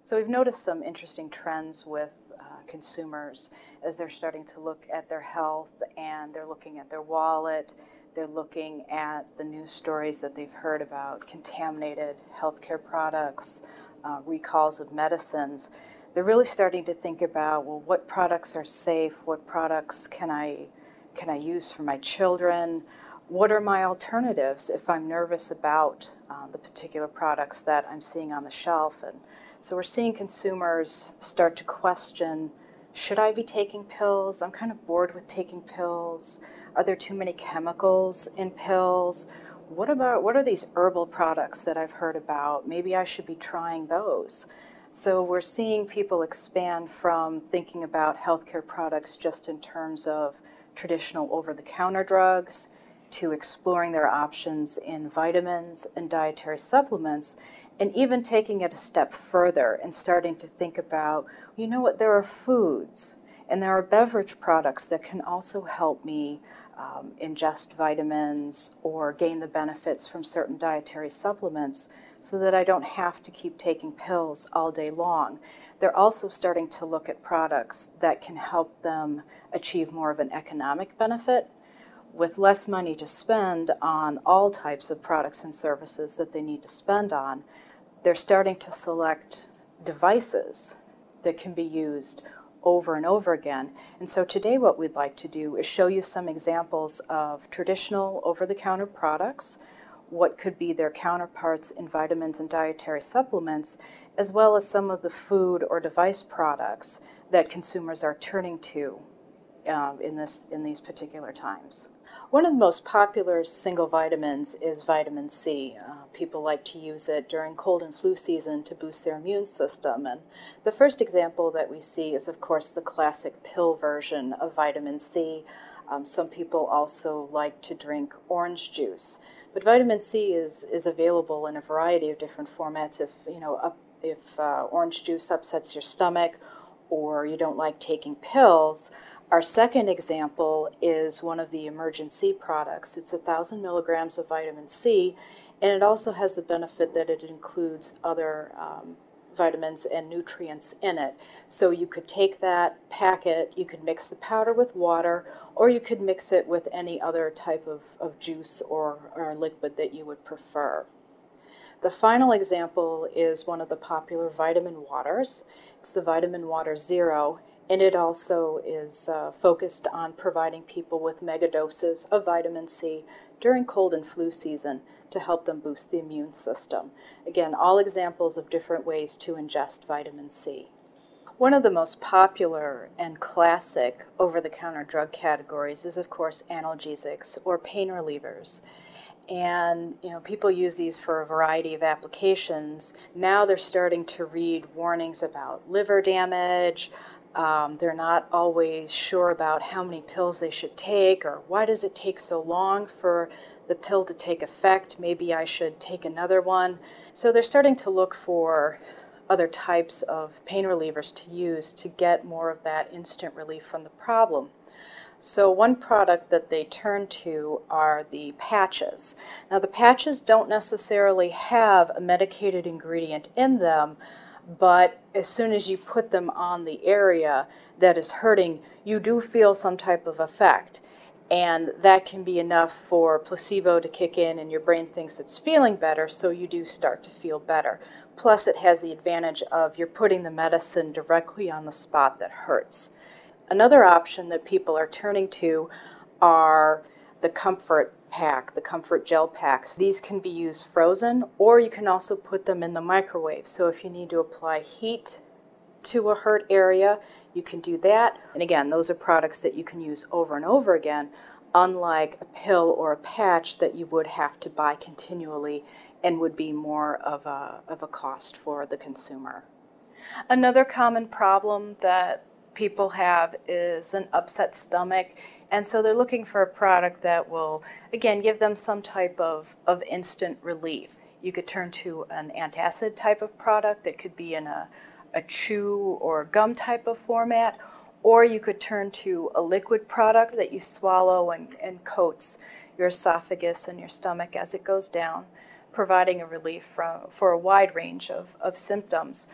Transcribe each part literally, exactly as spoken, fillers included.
So we've noticed some interesting trends with uh, consumers as they're starting to look at their health and they're looking at their wallet, they're looking at the news stories that they've heard about contaminated healthcare products, uh, recalls of medicines. They're really starting to think about, well, what products are safe, what products can I, can I use for my children, what are my alternatives if I'm nervous about uh, the particular products that I'm seeing on the shelf. And so we're seeing consumers start to question, should I be taking pills? I'm kind of bored with taking pills. Are there too many chemicals in pills? What about, what are these herbal products that I've heard about? Maybe I should be trying those. So we're seeing people expand from thinking about healthcare products just in terms of traditional over-the-counter drugs to exploring their options in vitamins and dietary supplements, and even taking it a step further and starting to think about, you know what, there are foods and there are beverage products that can also help me um, ingest vitamins or gain the benefits from certain dietary supplements so that I don't have to keep taking pills all day long. They're also starting to look at products that can help them achieve more of an economic benefit with less money to spend on all types of products and services that they need to spend on. They're starting to select devices that can be used over and over again. And so today what we'd like to do is show you some examples of traditional over-the-counter products, what could be their counterparts in vitamins and dietary supplements, as well as some of the food or device products that consumers are turning to uh, in, this, in these particular times. One of the most popular single vitamins is vitamin C. Uh, people like to use it during cold and flu season to boost their immune system. And the first example that we see is, of course, the classic pill version of vitamin C. Um, some people also like to drink orange juice. But vitamin C is, is available in a variety of different formats. If, you know, up, if uh, orange juice upsets your stomach or you don't like taking pills, our second example is one of the Emergen C products. It's one thousand milligrams of vitamin C, and it also has the benefit that it includes other um, vitamins and nutrients in it. So you could take that packet, you could mix the powder with water, or you could mix it with any other type of, of juice or, or liquid that you would prefer. The final example is one of the popular vitamin waters. It's the Vitamin Water Zero, and it also is uh, focused on providing people with mega doses of vitamin C during cold and flu season to help them boost the immune system. Again, all examples of different ways to ingest vitamin C. One of the most popular and classic over-the-counter drug categories is, of course, analgesics or pain relievers. And you know, people use these for a variety of applications. Now they're starting to read warnings about liver damage. Um, they're not always sure about how many pills they should take, or why does it take so long for the pill to take effect? Maybe I should take another one. So they're starting to look for other types of pain relievers to use to get more of that instant relief from the problem. So one product that they turn to are the patches. Now the patches don't necessarily have a medicated ingredient in them, but as soon as you put them on the area that is hurting, you do feel some type of effect. And that can be enough for placebo to kick in and your brain thinks it's feeling better, so you do start to feel better. Plus it has the advantage of you're putting the medicine directly on the spot that hurts. Another option that people are turning to are the Comfort Pack, the Comfort Gel Packs. These can be used frozen, or you can also put them in the microwave. So if you need to apply heat to a hurt area, you can do that. And again, those are products that you can use over and over again, unlike a pill or a patch that you would have to buy continually and would be more of a, of a cost for the consumer. Another common problem that people have is an upset stomach, and so they're looking for a product that will, again, give them some type of, of instant relief. You could turn to an antacid type of product that could be in a, a chew or gum type of format, or you could turn to a liquid product that you swallow and, and coats your esophagus and your stomach as it goes down, providing a relief from, for a wide range of, of symptoms.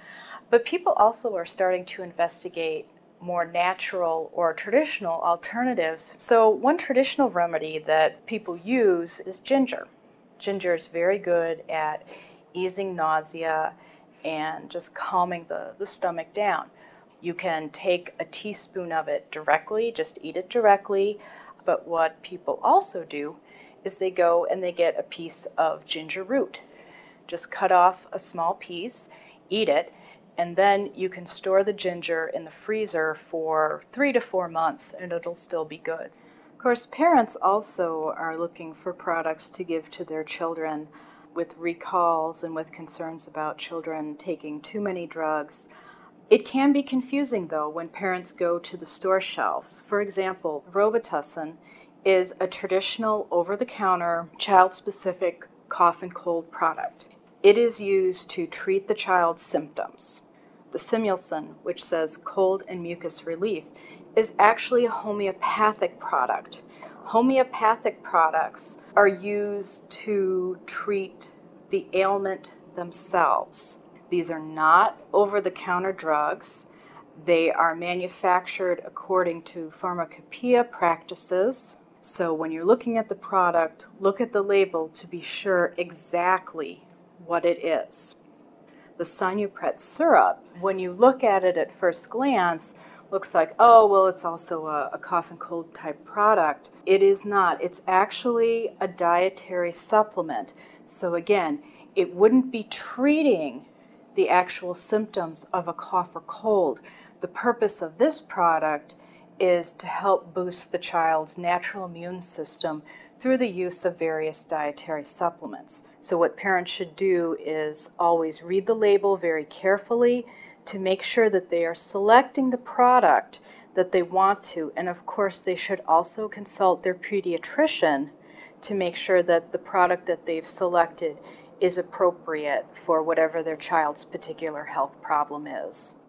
But people also are starting to investigate more natural or traditional alternatives. So one traditional remedy that people use is ginger. Ginger is very good at easing nausea and just calming the, the stomach down. You can take a teaspoon of it directly, just eat it directly. But what people also do is they go and they get a piece of ginger root. Just cut off a small piece, eat it, and then you can store the ginger in the freezer for three to four months and it'll still be good. Of course, parents also are looking for products to give to their children with recalls and with concerns about children taking too many drugs. It can be confusing, though, when parents go to the store shelves. For example, Robitussin is a traditional over-the-counter, child-specific cough and cold product. It is used to treat the child's symptoms. The Simulsin, which says cold and mucus relief, is actually a homeopathic product. Homeopathic products are used to treat the ailment themselves. These are not over-the-counter drugs. They are manufactured according to pharmacopoeia practices. So when you're looking at the product, look at the label to be sure exactly what it is. The Sonupret syrup, when you look at it at first glance, looks like, oh, well, it's also a, a cough and cold type product. It is not. It's actually a dietary supplement. So again, it wouldn't be treating the actual symptoms of a cough or cold. The purpose of this product is to help boost the child's natural immune system through the use of various dietary supplements. So what parents should do is always read the label very carefully to make sure that they are selecting the product that they want to. And of course, they should also consult their pediatrician to make sure that the product that they've selected is appropriate for whatever their child's particular health problem is.